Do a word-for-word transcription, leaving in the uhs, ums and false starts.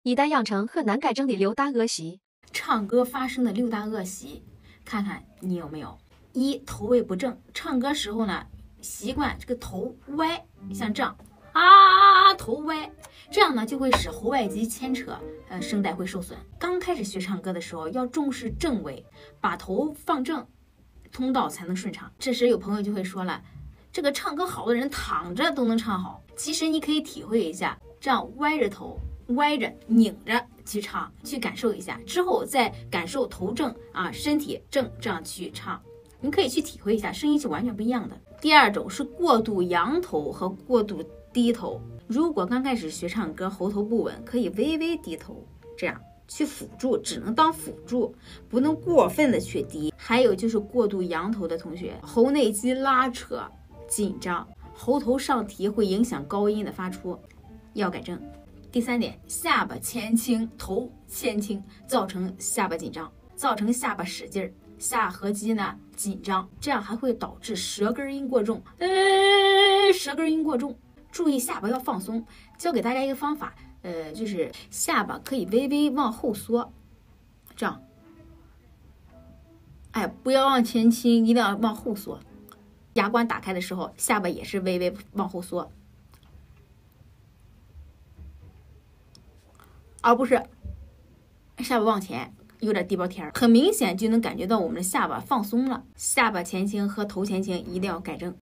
一旦养成很难改正的六大恶习。 唱歌发生的六大恶习，看看你有没有。一、头位不正，唱歌时候呢，习惯这个头歪，像这样啊，头歪，这样呢就会使喉外肌牵扯，呃，声带会受损。刚开始学唱歌的时候，要重视正位，把头放正，通道才能顺畅。这时有朋友就会说了，这个唱歌好的人躺着都能唱好。其实你可以体会一下，这样歪着头。歪着拧着去唱，去感受一下，之后再感受头正啊，身体正，这样去唱，你可以去体会一下，声音是完全不一样的。第二种是过度扬头和过度低头。如果刚开始学唱歌，喉头不稳，可以微微低头，这样去辅助，只能当辅助，不能过分的去低。还有就是过度扬头的同学，喉内肌拉扯紧张，喉头上提会影响高音的发出，要改正。第三点，下巴前倾，头前倾，造成下巴紧张，造成下巴使劲儿，下颌肌呢紧张，这样还会导致舌根音过重，呃，舌根音过重，注意下巴要放松。教给大家一个方法，呃，就是下巴可以微微往后缩，这样，哎，不要往前倾，一定要往后缩。牙关打开的时候，下巴也是微微往后缩。而不是下巴往前，有点地包天儿，很明显就能感觉到我们的下巴放松了。下巴前倾和头前倾一定要改正。